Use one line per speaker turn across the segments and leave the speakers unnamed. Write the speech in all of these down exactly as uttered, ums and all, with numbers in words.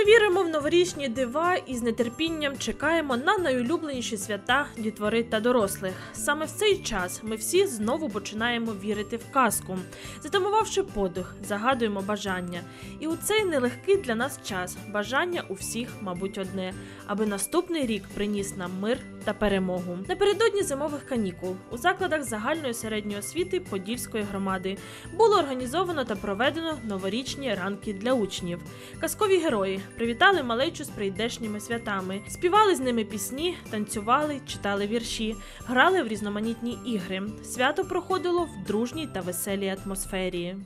віримо в новорічні дива і з нетерпінням чекаємо на найулюбленіші свята дітвори та дорослих. Саме в цей час ми всі знову починаємо вірити в казку. Затамувавши подих, загадуємо бажання. І у цей нелегкий для нас час бажання у всіх, мабуть, одне – аби наступний рік приніс нам мир та перемогу. Напередодні зимових канікул у закладах загальної середньої освіти Подільської громади було організовано та проведено новорічні ранки для учнів. Казкові герої привітали малечу з прийдешніми святами, співали з ними пісні, танцювали, читали вірші, грали в різноманітні ігри. Свято проходило в дружній та веселій атмосфері.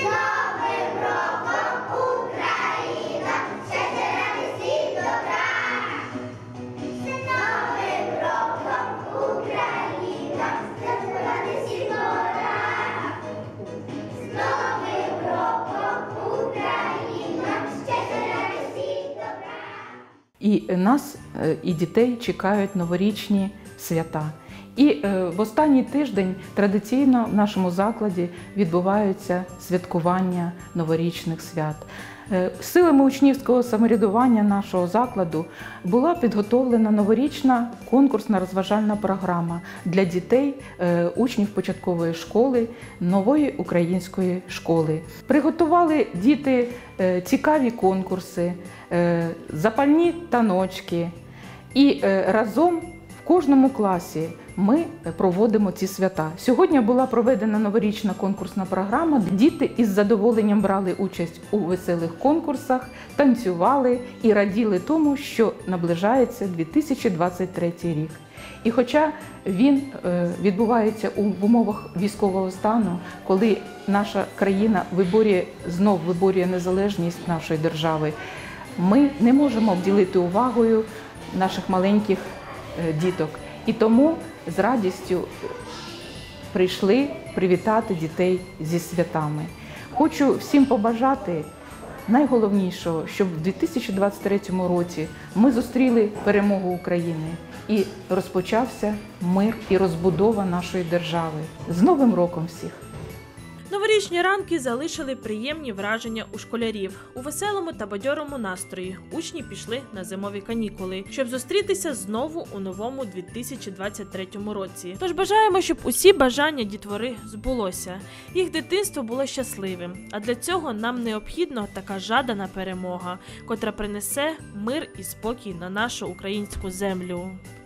І нас, і дітей чекають новорічні свята. І в останній тиждень традиційно в нашому закладі відбуваються святкування новорічних свят. Силами учнівського самоврядування нашого закладу була підготовлена новорічна конкурсна розважальна програма для дітей, учнів початкової школи, нової української школи. Приготували діти цікаві конкурси, запальні таночки. І разом в кожному класі ми проводимо ці свята. Сьогодні була проведена новорічна конкурсна програма. Діти із задоволенням брали участь у веселих конкурсах, танцювали і раділи тому, що наближається дві тисячі двадцять третій рік. І хоча він відбувається в умовах військового стану, коли наша країна виборює, знов виборює незалежність нашої держави, ми не можемо обділити увагою наших маленьких діток. І тому з радістю прийшли привітати дітей зі святами. Хочу всім побажати найголовнішого, щоб в дві тисячі двадцять третьому році ми зустріли перемогу України і розпочався мир і розбудова нашої держави. З Новим роком всіх!
Новорічні ранки залишили приємні враження у школярів. У веселому та бадьорому настрої учні пішли на зимові канікули, щоб зустрітися знову у новому дві тисячі двадцять третьому році. Тож бажаємо, щоб усі бажання дітвори збулося. Їх дитинство було щасливим. А для цього нам необхідна така жадана перемога, котра принесе мир і спокій на нашу українську землю.